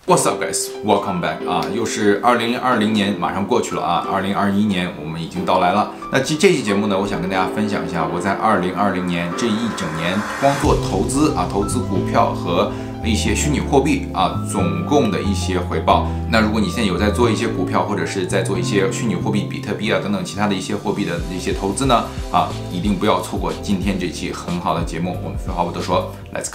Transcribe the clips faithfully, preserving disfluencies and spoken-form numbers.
What's up, guys? Welcome back 啊，又是二零二零年，马上过去了啊，二零二一年我们已经到来了。那这这期节目呢，我想跟大家分享一下我在二零二零年这一整年光做投资啊，投资股票和一些虚拟货币啊，总共的一些回报。那如果你现在有在做一些股票，或者是在做一些虚拟货币、比特币啊等等其他的一些货币的一些投资呢，啊，一定不要错过今天这期很好的节目。我们废话不多说 ，Let's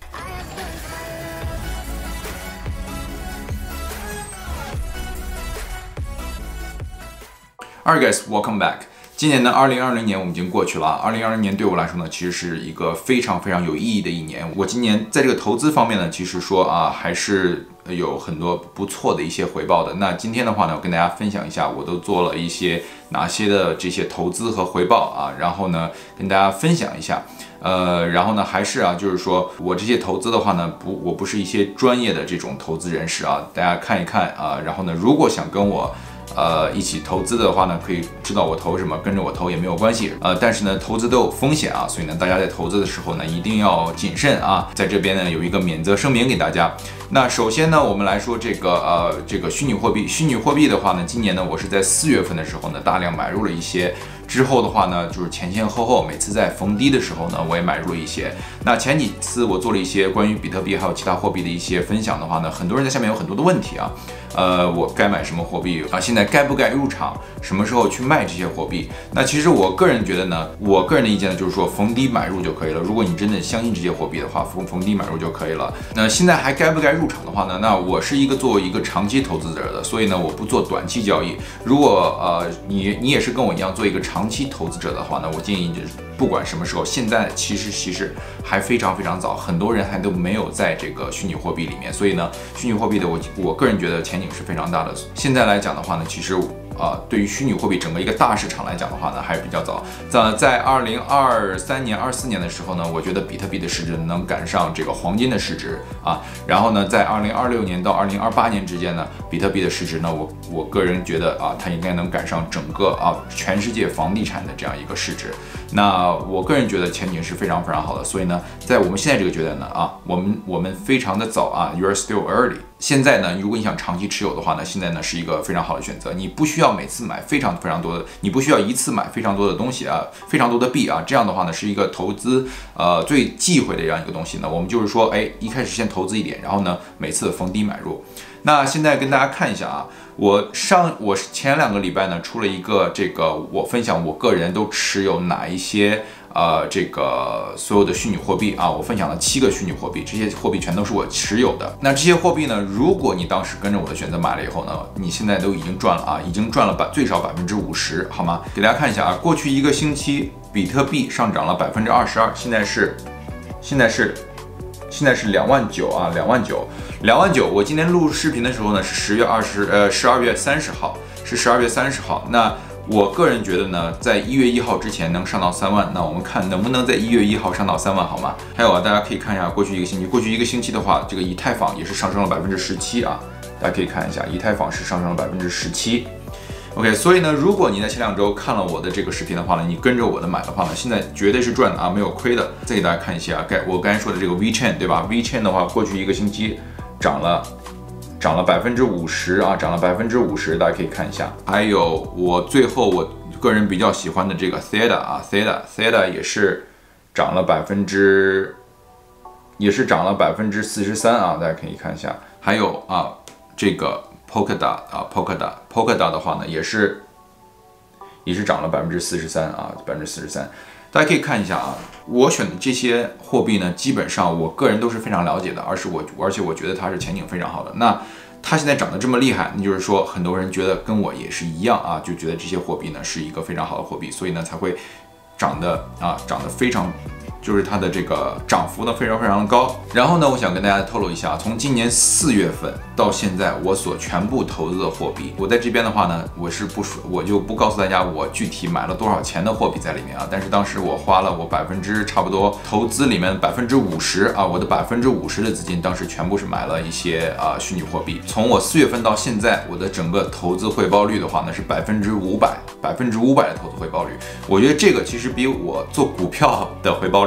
go。Alright guys, welcome back. 今年呢，二零二零年我们已经过去了。二零二零年对我来说呢，其实是一个非常非常有意义的一年。我今年在这个投资方面呢，其实说啊，还是有很多不错的一些回报的。那今天的话呢，我跟大家分享一下，我都做了一些哪些的这些投资和回报啊，然后呢，跟大家分享一下。呃，然后呢，还是啊，就是说我这些投资的话呢，不，我不是一些专业的这种投资人士啊，大家看一看啊。然后呢，如果想跟我呃，一起投资的话呢，可以知道我投什么，跟着我投也没有关系。呃，但是呢，投资都有风险啊，所以呢，大家在投资的时候呢，一定要谨慎啊。在这边呢，有一个免责声明给大家。那首先呢，我们来说这个呃，这个虚拟货币。虚拟货币的话呢，今年呢，我是在四月份的时候呢，大量买入了一些。之后的话呢，就是前前后后，每次在逢低的时候呢，我也买入了一些。那前几次我做了一些关于比特币还有其他货币的一些分享的话呢，很多人在下面有很多的问题啊。呃，我该买什么货币啊？现在该不该入场？什么时候去卖这些货币？那其实我个人觉得呢，我个人的意见呢，就是说逢低买入就可以了。如果你真的相信这些货币的话，逢逢低买入就可以了。那现在还该不该入场的话呢？那我是一个作为一个长期投资者的，所以呢，我不做短期交易。如果呃你你也是跟我一样做一个长期投资者的话呢，我建议就是不管什么时候，现在其实其实还非常非常早，很多人还都没有在这个虚拟货币里面，所以呢，虚拟货币的我我个人觉得前景是非常大的。现在来讲的话呢，其实啊、呃，对于虚拟货币整个一个大市场来讲的话呢，还是比较早。在在二零二三年、二四年的时候呢，我觉得比特币的市值能赶上这个黄金的市值啊。然后呢，在二零二六年到二零二八年之间呢，比特币的市值呢，我我个人觉得啊，它应该能赶上整个啊全世界房地产的这样一个市值。那我个人觉得前景是非常非常好的。所以呢，在我们现在这个阶段呢，啊，我们我们非常的早啊 ，You're still early。现在呢，如果你想长期持有的话呢，现在呢是一个非常好的选择。你不需要每次买非常非常多的，你不需要一次买非常多的东西啊，非常多的币啊，这样的话呢是一个投资呃最忌讳的这样一个东西呢。我们就是说，哎，一开始先投资一点，然后呢每次逢低买入。那现在跟大家看一下啊，我上我前两个礼拜呢出了一个这个我分享我个人都持有哪一些。呃，这个所有的虚拟货币啊，我分享了七个虚拟货币，这些货币全都是我持有的。那这些货币呢，如果你当时跟着我的选择买了以后呢，你现在都已经赚了啊，已经赚了百最少百分之五十，好吗？给大家看一下啊，过去一个星期，比特币上涨了百分之二十二，现在是，现在是，现在是两万九啊，两万九，两万九。我今天录视频的时候呢，是十月二十，呃，十二月三十号，是十二月三十号。那我个人觉得呢，在一月一号之前能上到三万，那我们看能不能在一月一号上到三万，好吗？还有啊，大家可以看一下过去一个星期，过去一个星期的话，这个以太坊也是上升了百分之十七啊，大家可以看一下，以太坊是上升了百分之十七。OK， 所以呢，如果你在前两周看了我的这个视频的话呢，你跟着我的买的话呢，现在绝对是赚的啊，没有亏的。再给大家看一下，该我刚才说的这个 VeChain 对吧 ？VeChain 的话，过去一个星期涨了。涨了百分之五十啊，涨了百分之五十，大家可以看一下。还有我最后我个人比较喜欢的这个 Theta 啊 ，Theta Theta 也是涨了百分之，也是涨了百分之四十三啊，大家可以看一下。还有啊，这个 Polkadot 啊 Polkadot Polkadot 的话呢，也是也是涨了百分之四十三啊，百分之四十三。大家可以看一下啊，我选的这些货币呢，基本上我个人都是非常了解的，而是我而且我觉得它是前景非常好的。那它现在涨得这么厉害，那就是说很多人觉得跟我也是一样啊，就觉得这些货币呢是一个非常好的货币，所以呢才会涨得啊涨得非常。就是它的这个涨幅呢非常非常的高。然后呢，我想跟大家透露一下，从今年四月份到现在，我所全部投资的货币，我在这边的话呢，我是不说，我就不告诉大家我具体买了多少钱的货币在里面啊。但是当时我花了我百分之差不多投资里面百分之五十啊，我的百分之五十的资金当时全部是买了一些啊虚拟货币。从我四月份到现在，我的整个投资回报率的话呢是百分之五百，百分之五百的投资回报率。我觉得这个其实比我做股票的回报率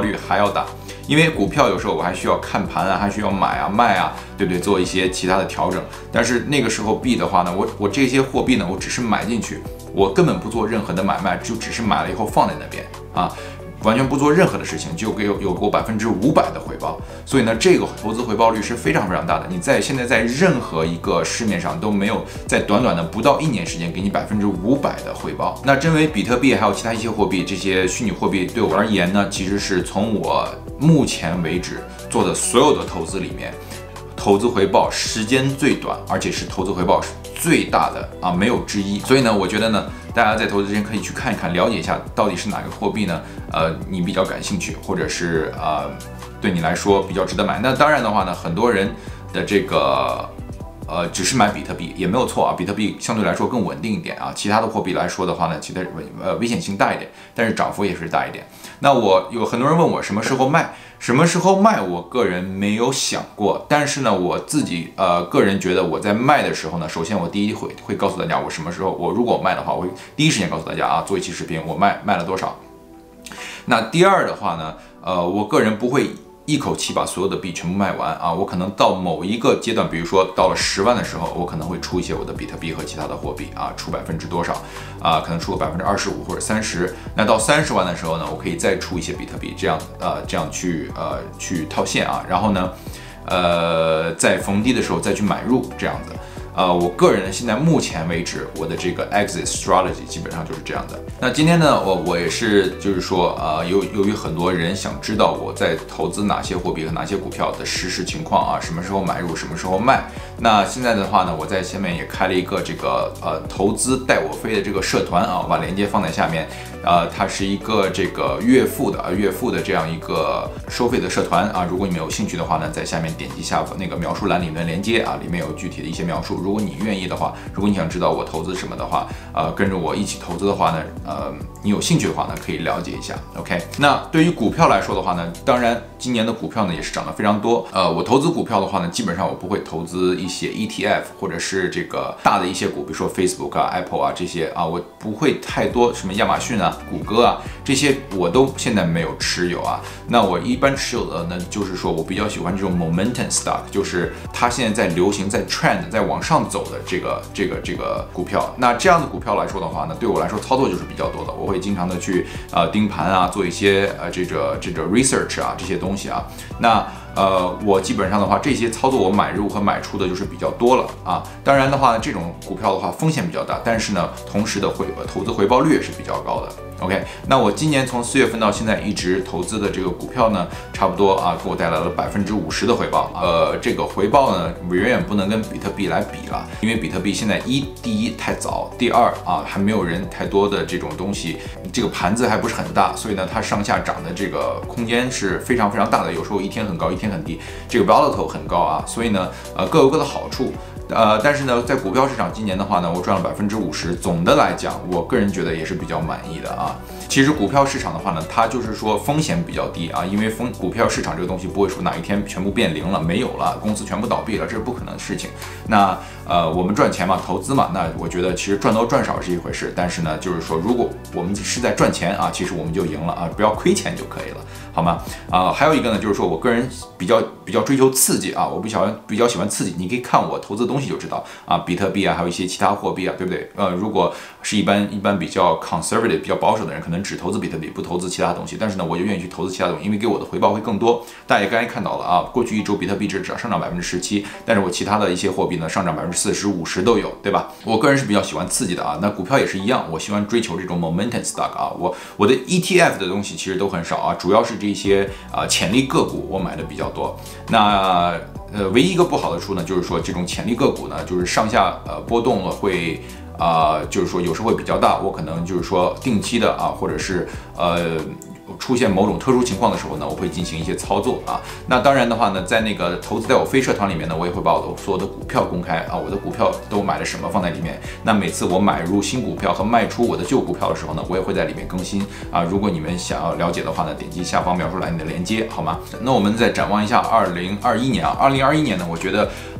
率还要大。因为股票有时候我还需要看盘啊，还需要买啊、卖啊，对不对？做一些其他的调整。但是那个时候币的话呢，我我这些货币呢，我只是买进去，我根本不做任何的买卖，就只是买了以后放在那边啊。完全不做任何的事情，就给有有过百分之五百的回报，所以呢，这个投资回报率是非常非常大的。你在现在在任何一个市面上都没有在短短的不到一年时间给你百分之五百的回报。那真为比特币还有其他一些货币，这些虚拟货币对我而言呢，其实是从我目前为止做的所有的投资里面，投资回报时间最短，而且是投资回报最大的啊，没有之一。所以呢，我觉得呢，大家在投资之前可以去看一看，了解一下到底是哪个货币呢？呃，你比较感兴趣，或者是呃，对你来说比较值得买。那当然的话呢，很多人的这个呃，只是买比特币也没有错啊，比特币相对来说更稳定一点啊。其他的货币来说的话呢，其实呃危险性大一点，但是涨幅也是大一点。那我有很多人问我什么时候卖？什么时候卖？我个人没有想过，但是呢，我自己呃个人觉得我在卖的时候呢，首先我第一会会告诉大家我什么时候，我如果卖的话，我会第一时间告诉大家啊，做一期视频我卖卖了多少。那第二的话呢，呃，我个人不会一口气把所有的币全部卖完啊，我可能到某一个阶段，比如说到了十万的时候，我可能会出一些我的比特币和其他的货币啊，出百分之多少啊，可能出个百分之二十五或者三十。那到三十万的时候呢，我可以再出一些比特币，这样呃这样去呃去套现啊，然后呢，呃在逢低的时候再去买入这样子。呃，我个人呢，现在目前为止，我的这个 exit strategy 基本上就是这样的。那今天呢，我我也是，就是说，呃，由由于很多人想知道我在投资哪些货币和哪些股票的实时情况啊，什么时候买入，什么时候卖。那现在的话呢，我在下面也开了一个这个呃投资带我飞的这个社团啊，我把链接放在下面。呃，它是一个这个月付的啊，月付的这样一个收费的社团啊。如果你们有兴趣的话呢，在下面点击下方那个描述栏里面的链接啊，里面有具体的一些描述。如果你愿意的话，如果你想知道我投资什么的话，呃，跟着我一起投资的话呢，呃，你有兴趣的话呢，可以了解一下。OK， 那对于股票来说的话呢，当然今年的股票呢也是涨得非常多。呃，我投资股票的话呢，基本上我不会投资一些 E T F 或者是这个大的一些股，比如说 Facebook 啊、Apple 啊这些啊，我不会太多什么亚马逊啊、谷歌啊这些我都现在没有持有啊。那我一般持有的呢，就是说我比较喜欢这种 momentum stock， 就是它现在在流行、在 trend、在往上走的这个这个这个股票。那这样的股票来说的话呢，对我来说操作就是比较多的，我会经常的去呃盯盘啊，做一些呃这个这个 research 啊这些东西啊。那呃，我基本上的话，这些操作我买入和买出的就是比较多了啊。当然的话呢，这种股票的话风险比较大，但是呢，同时的回投资回报率也是比较高的。OK， 那我今年从四月份到现在一直投资的这个股票呢，差不多啊给我带来了百分之五十的回报。呃，这个回报呢远远不能跟比特币来比了，因为比特币现在一第一太早，第二啊还没有人太多的这种东西，这个盘子还不是很大，所以呢它上下涨的这个空间是非常非常大的，有时候一天很高，一天很低，这个 volatile 很高啊，所以呢呃各有各的好处。呃，但是呢，在股票市场今年的话呢，我赚了百分之五十。总的来讲，我个人觉得也是比较满意的啊。其实股票市场的话呢，它就是说风险比较低啊，因为风股票市场这个东西不会说哪一天全部变零了，没有了，公司全部倒闭了，这是不可能的事情。那呃，我们赚钱嘛，投资嘛，那我觉得其实赚多赚少是一回事，但是呢，就是说如果我们是在赚钱啊，其实我们就赢了啊，不要亏钱就可以了，好吗？啊、呃，还有一个呢，就是说我个人比较比较追求刺激啊，我比较比较喜欢刺激，你可以看我投资的东西就知道啊，比特币啊，还有一些其他货币啊，对不对？呃，如果是一般一般比较 conservative 比较保守的人，可能只投资比特币，不投资其他东西，但是呢，我就愿意去投资其他东西，因为给我的回报会更多。大家也刚才看到了啊，过去一周比特币只涨上涨百分之十七，但是我其他的一些货币呢上涨百分之四十五十都有，对吧？我个人是比较喜欢刺激的啊。那股票也是一样，我喜欢追求这种 momentum stock 啊。我我的 E T F 的东西其实都很少啊，主要是这些啊潜力个股我买的比较多。那呃，唯一一个不好的处呢，就是说这种潜力个股呢，就是上下呃波动了会。啊、呃，就是说有时候会比较大，我可能就是说定期的啊，或者是呃出现某种特殊情况的时候呢，我会进行一些操作啊。那当然的话呢，在那个投资带我飞社团里面呢，我也会把我的所有的股票公开啊，我的股票都买了什么放在里面。那每次我买入新股票和卖出我的旧股票的时候呢，我也会在里面更新啊。如果你们想要了解的话呢，点击下方描述栏里的链接，好吗？那我们再展望一下二零二一年啊，二零二一年呢，我觉得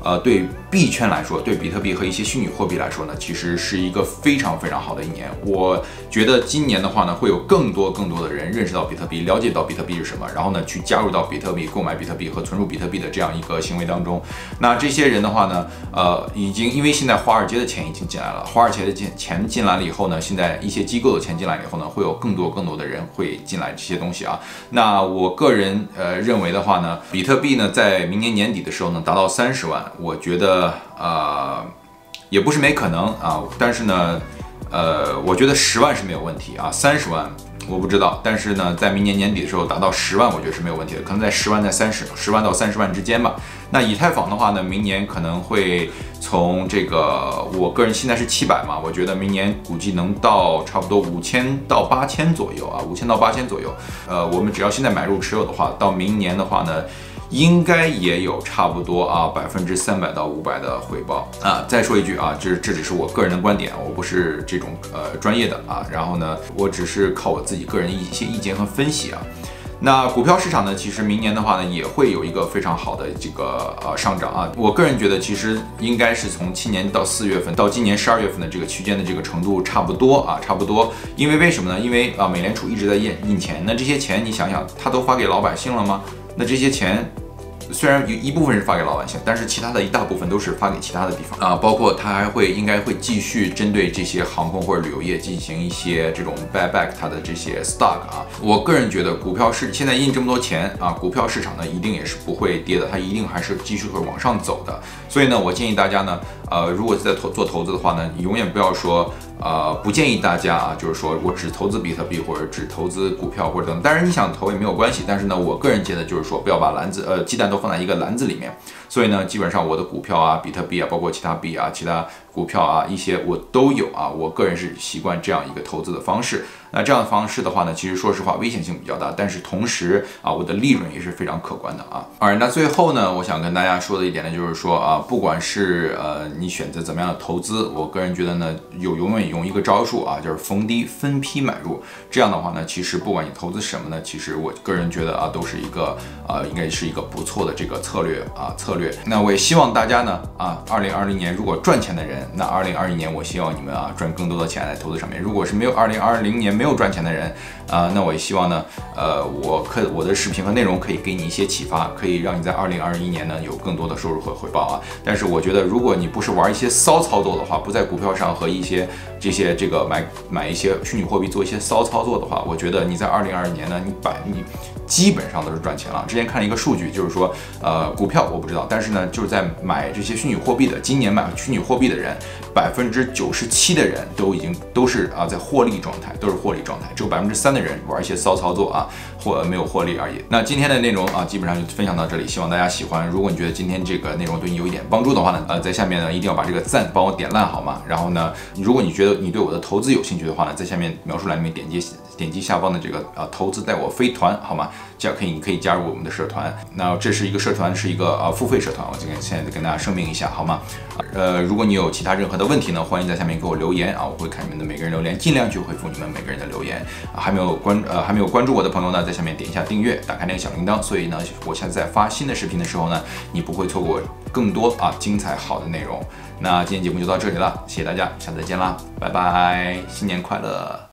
呃，对币圈来说，对比特币和一些虚拟货币来说呢，其实是一个非常非常好的一年。我觉得今年的话呢，会有更多更多的人认识到比特币，了解到比特币是什么，然后呢，去加入到比特币、购买比特币和存入比特币的这样一个行为当中。那这些人的话呢，呃，已经因为现在华尔街的钱已经进来了，华尔街的钱进来了以后呢，现在一些机构的钱进来了以后呢，会有更多更多的人会进来这些东西啊。那我个人呃认为的话呢，比特币呢在明年年底的时候呢达到三十万，我觉得呃也不是没可能啊，但是呢，呃，我觉得十万是没有问题啊，三十万我不知道，但是呢，在明年年底的时候达到十万，我觉得是没有问题的，可能在十万在三十十万到三十万之间吧。那以太坊的话呢，明年可能会从这个，我个人现在是七百嘛，我觉得明年估计能到差不多五千到八千左右啊，五千到八千左右。呃，我们只要现在买入持有的话，到明年的话呢，应该也有差不多啊百分之三百到五百的回报啊。再说一句啊，这这只是我个人的观点，我不是这种呃专业的啊。然后呢，我只是靠我自己个人的一些意见和分析啊。那股票市场呢，其实明年的话呢，也会有一个非常好的这个呃上涨啊。我个人觉得，其实应该是从去年到四月份到今年十二月份的这个区间的这个程度差不多啊，差不多。因为为什么呢？因为啊，美联储一直在印印钱，那这些钱你想想，它都发给老百姓了吗？那这些钱虽然有一部分是发给老百姓，但是其他的一大部分都是发给其他的地方啊，包括它还会应该会继续针对这些航空或者旅游业进行一些这种 buyback 它的这些 stock 啊。我个人觉得股票市现在印这么多钱啊，股票市场呢一定也是不会跌的，它一定还是继续会往上走的。所以呢，我建议大家呢，呃，如果在投做投资的话呢，你永远不要说。呃，不建议大家啊，就是说我只投资比特币或者只投资股票或者等，当然你想投也没有关系，但是呢，我个人觉得就是说不要把篮子呃鸡蛋都放在一个篮子里面。所以呢，基本上我的股票啊、比特币啊，包括其他币啊、其他股票啊一些我都有啊。我个人是习惯这样一个投资的方式。那这样的方式的话呢，其实说实话危险性比较大，但是同时啊，我的利润也是非常可观的啊。而那最后呢，我想跟大家说的一点呢，就是说啊，不管是呃你选择怎么样的投资，我个人觉得呢，有永远用一个招数啊，就是逢低分批买入。这样的话呢，其实不管你投资什么呢，其实我个人觉得啊，都是一个呃，应该是一个不错的这个策略啊策略。那我也希望大家呢啊，二零二零年如果赚钱的人，那二零二一年我希望你们啊赚更多的钱在投资上面。如果是没有二零二零年没有赚钱的人啊，那我也希望呢，呃，我可我的视频和内容可以给你一些启发，可以让你在二零二一年呢有更多的收入和回报啊。但是我觉得，如果你不是玩一些骚操作的话，不在股票上和一些这些这个买买一些虚拟货币做一些骚操作的话，我觉得你在二零二一年呢，你百你基本上都是赚钱了。之前看了一个数据，就是说，呃，股票我不知道，但是呢，就是在买这些虚拟货币的，今年买虚拟货币的人，百分之九十七的人都已经都是啊在获利状态，都是获利状态，只有百分之三的人玩一些骚操作啊，或没有获利而已。那今天的内容啊，基本上就分享到这里，希望大家喜欢。如果你觉得今天这个内容对你有一点帮助的话呢，呃，在下面呢一定要把这个赞帮我点烂好吗？然后呢，如果你觉得你对我的投资有兴趣的话呢，在下面描述栏里面点击点击下方的这个啊投资带我飞团好吗？这样可以你可以加入我们的社团。那这是一个社团，是一个啊付费社团，我今天现在跟大家声明一下好吗？呃，如果你有其他任何的问题呢，欢迎在下面给我留言啊，我会看你们的每个人留言，尽量去回复你们每个人的留言。啊、还没有关呃还没有关注我的朋友呢，在下面点一下订阅，打开那个小铃铛，所以呢，我现在在发新的视频的时候呢，你不会错过更多啊精彩好的内容。那今天节目就到这里了，谢谢大家，下次再见啦，拜拜，新年快乐。